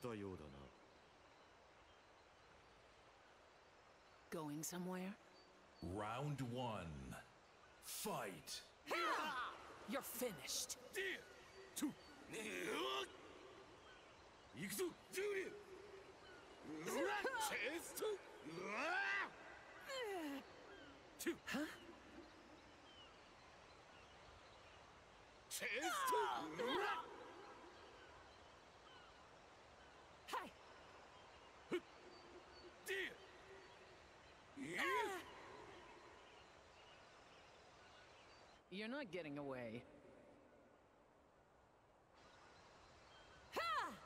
たようだな。 Going somewhere? Round one. Fight. You're finished. 行くぞ、ジュリュ。チェスト。 Huh? チェスト。 Hi. You're not getting away. Ha!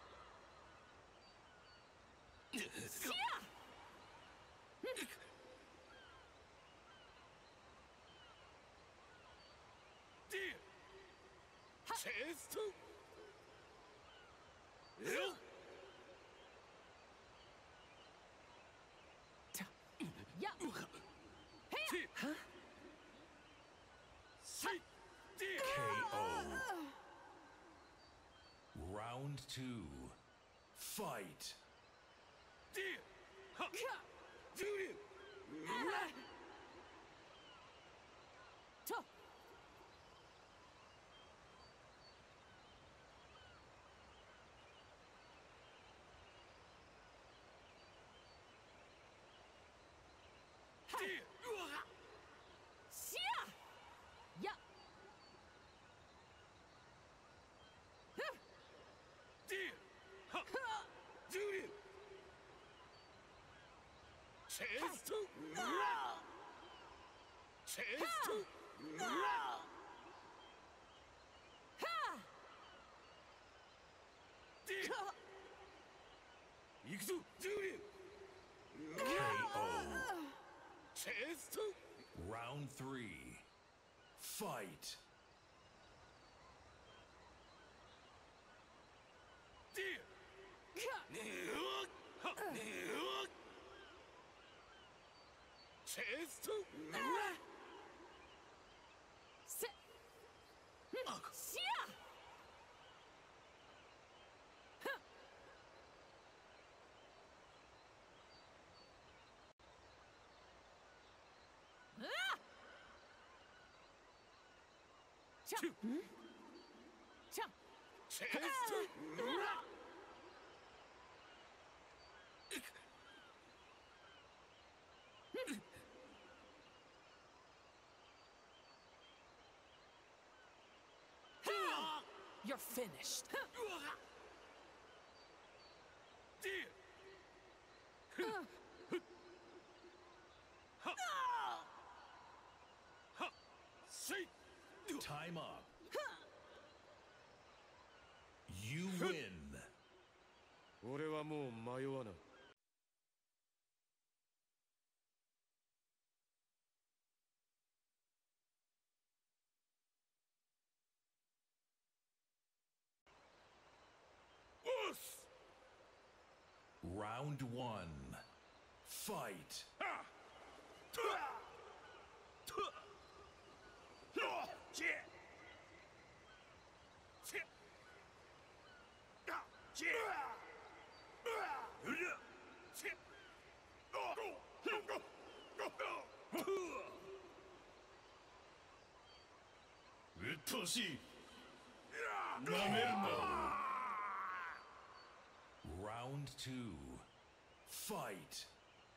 Chest. Yeah. Huh? KO. Round two. Fight. Yeah. Chest. Chest. 行くぞ、ジュリュ。 KO. Chest. Round three. Fight. Chest. Sit. Chest. You're finished. Time up. You win. 俺はもう迷わない。 Round one. Fight. Round two. Fight.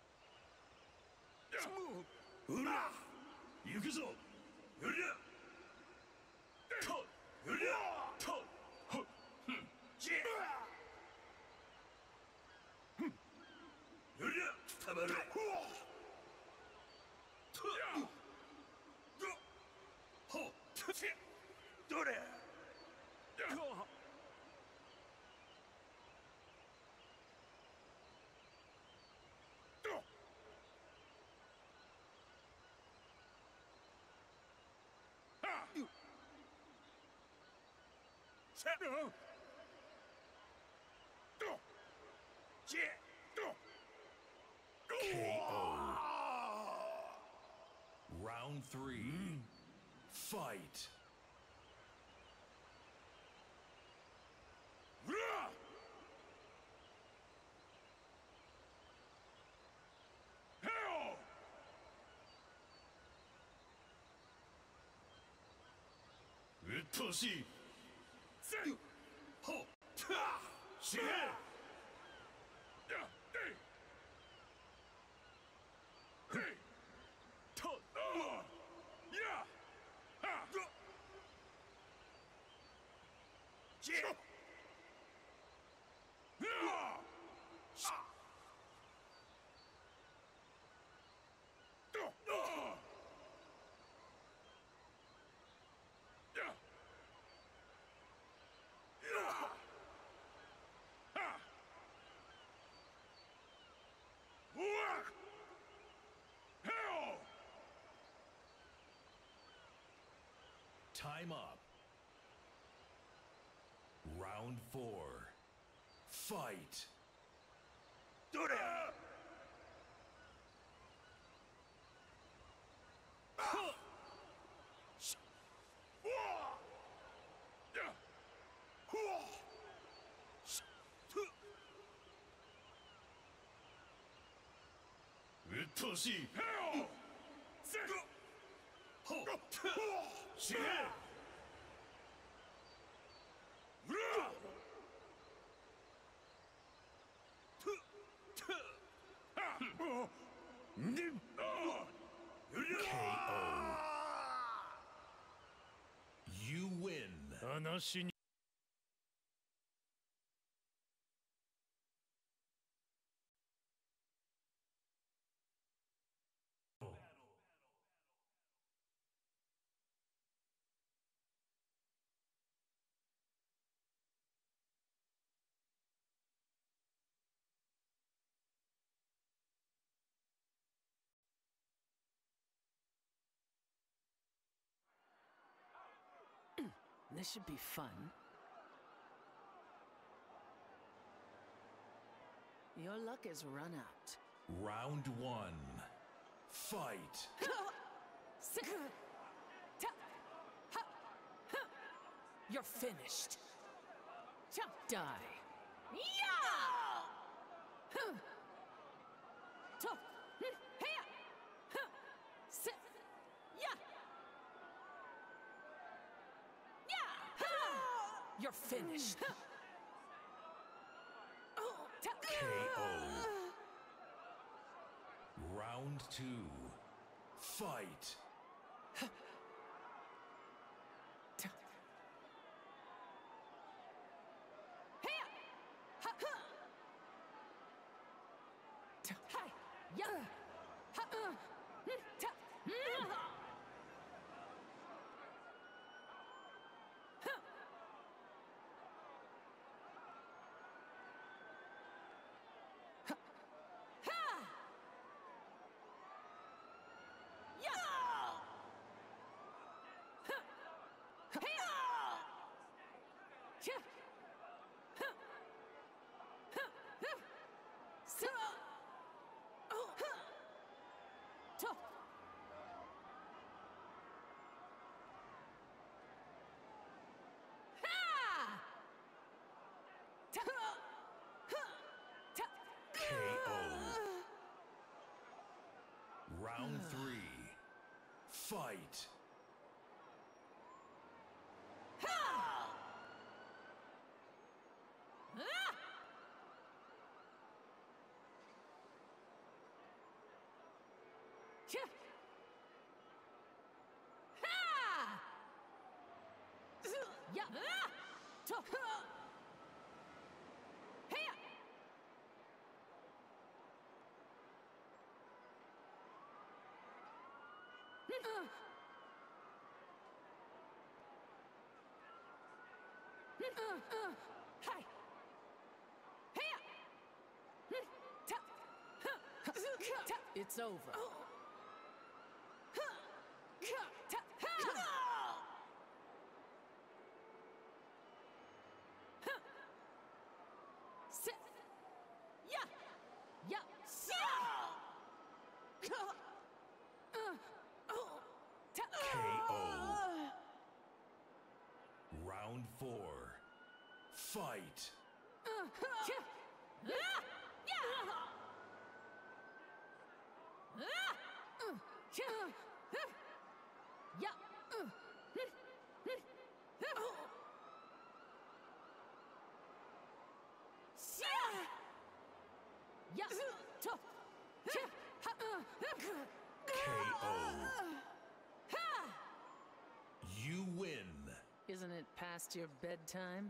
KO. Round three. Fight. 突袭，三，后，踏，起来，呀，对，嘿，特，呀，哈，接，呀，杀， Time up. Round 4. Fight. 对了，突袭，三，后，起来。 You win. 話に This should be fun. Your luck is run out. Round 1. Fight. You're finished. Die. You're finished. KO. Round 2. Fight. Round 3. Fight. It's over. Round 4. Fight. KO. You win. Isn't it past your bedtime?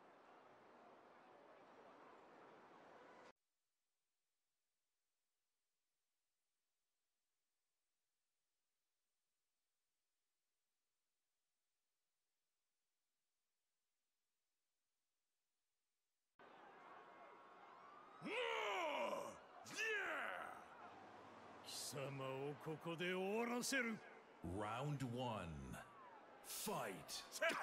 Round 1. Fight.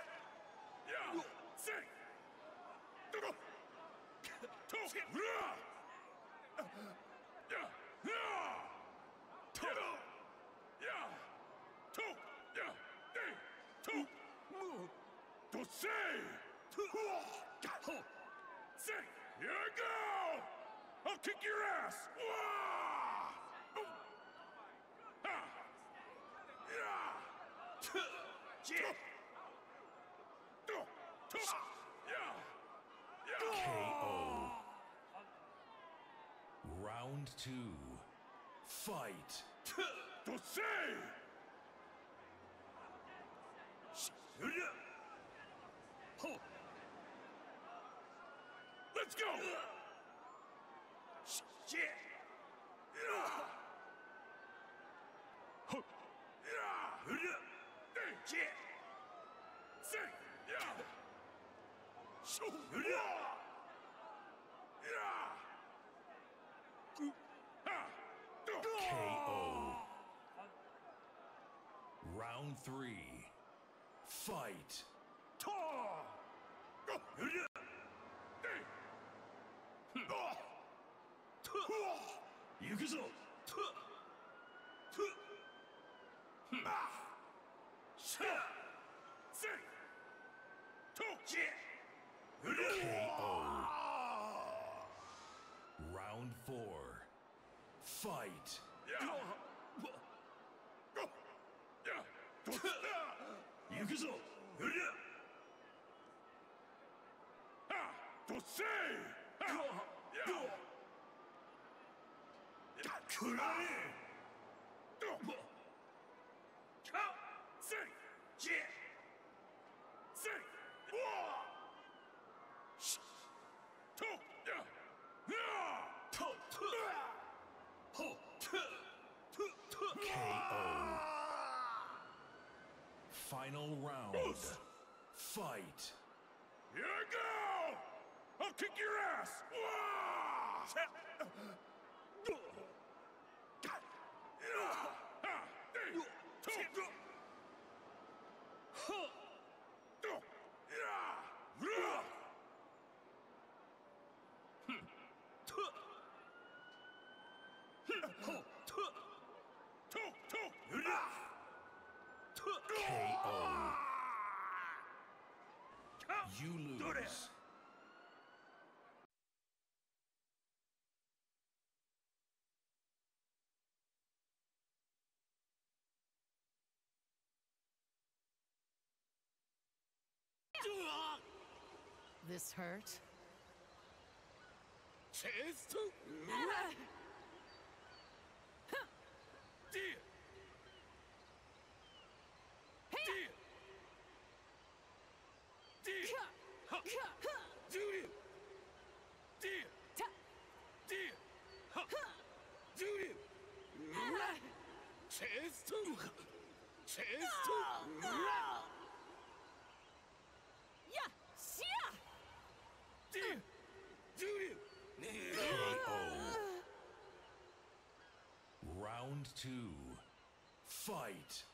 Here I go! I'll kick your ass! KO. Round 2. Fight. Let's go! KO. Round 3. Fight. KO. Round 4. Fight. KO. Final round. Fight. Here I go! I'll kick your ass! KO. You lose. This hurt? Chance to deal. KO. Round 2. Fight.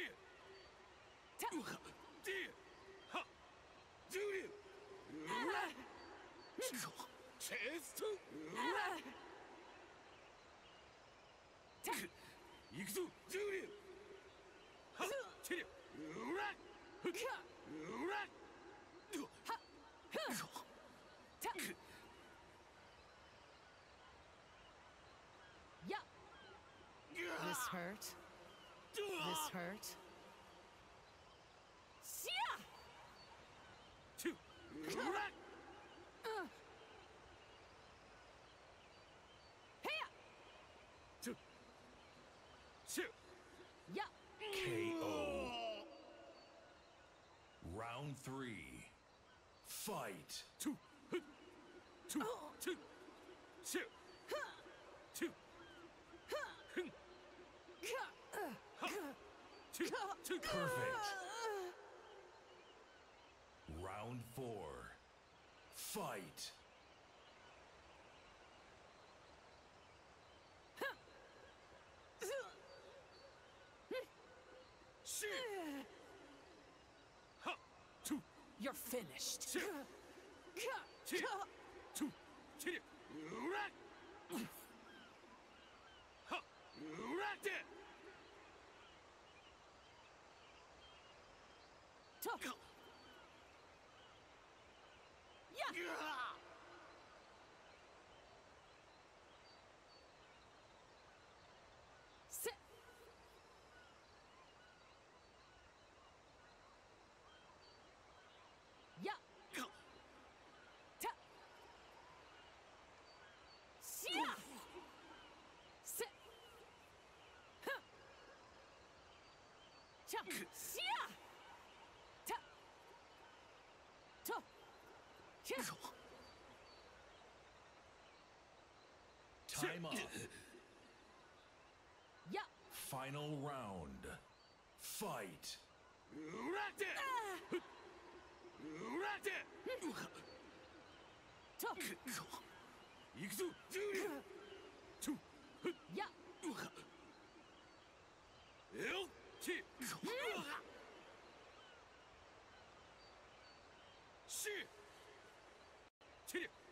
This hurt? This hurt? し Yeah. KO. Round 3. Fight. 2 2 2 し 2 Perfect. Round 4. Fight. し は 2 You're finished. し 2 チリうらはうらって Sit. Yeah. Ta. Sia. Sit. Huh. Cha. Sia. Ta. To. Cha. Time up. Yeah. Final round. Fight. うらってうらって To. 行くぞジュリア Yeah. よっちしチリ